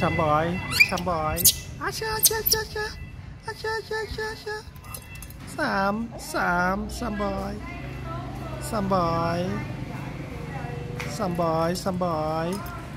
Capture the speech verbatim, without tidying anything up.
some boy, some boy. Asher, Asher, Asher, Asher, Asher, Asher. Some, some, some boy, some boy, some boy, some boy.